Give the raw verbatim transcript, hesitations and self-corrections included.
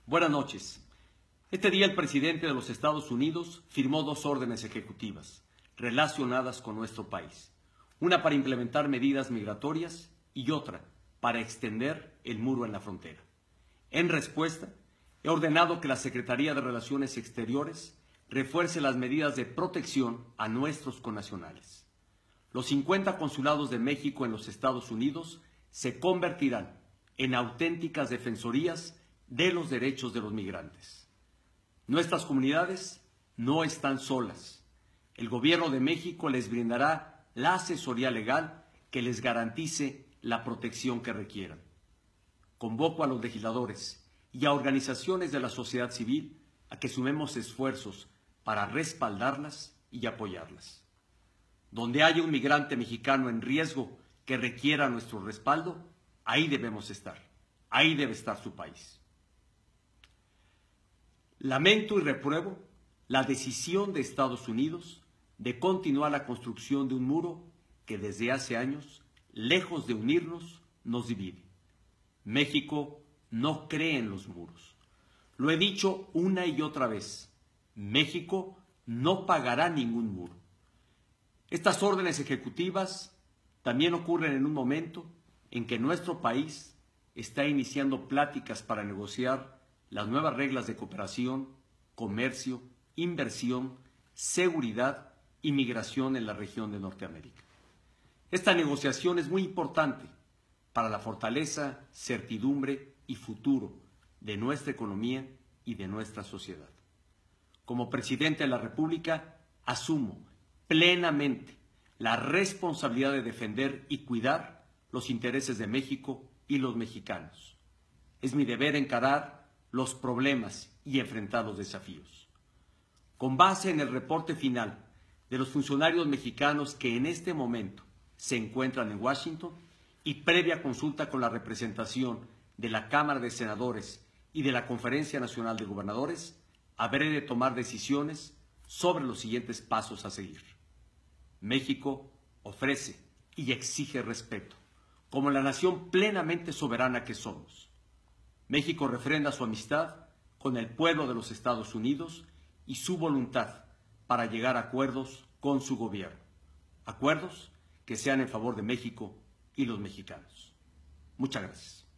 Buenas noches. Este día el presidente de los Estados Unidos firmó dos órdenes ejecutivas relacionadas con nuestro país. Una para implementar medidas migratorias y otra para extender el muro en la frontera. En respuesta, he ordenado que la Secretaría de Relaciones Exteriores refuerce las medidas de protección a nuestros connacionales. Los cincuenta consulados de México en los Estados Unidos se convertirán en auténticas defensorías de los derechos de los migrantes. Nuestras comunidades no están solas. El Gobierno de México les brindará la asesoría legal que les garantice la protección que requieran. Convoco a los legisladores y a organizaciones de la sociedad civil a que sumemos esfuerzos para respaldarlas y apoyarlas. Donde haya un migrante mexicano en riesgo que requiera nuestro respaldo, ahí debemos estar. Ahí debe estar su país. Lamento y repruebo la decisión de Estados Unidos de continuar la construcción de un muro que desde hace años, lejos de unirnos, nos divide. México no cree en los muros. Lo he dicho una y otra vez. México no pagará ningún muro. Estas órdenes ejecutivas también ocurren en un momento en que nuestro país está iniciando pláticas para negociar las nuevas reglas de cooperación, comercio, inversión, seguridad y migración en la región de Norteamérica. Esta negociación es muy importante para la fortaleza, certidumbre y futuro de nuestra economía y de nuestra sociedad. Como presidente de la República, asumo plenamente la responsabilidad de defender y cuidar los intereses de México y los mexicanos. Es mi deber encarar los problemas y enfrentar los desafíos. Con base en el reporte final de los funcionarios mexicanos que en este momento se encuentran en Washington y previa consulta con la representación de la Cámara de Senadores y de la Conferencia Nacional de Gobernadores, habré de tomar decisiones sobre los siguientes pasos a seguir. México ofrece y exige respeto, como la nación plenamente soberana que somos. México refrenda su amistad con el pueblo de los Estados Unidos y su voluntad para llegar a acuerdos con su gobierno. Acuerdos que sean en favor de México y los mexicanos. Muchas gracias.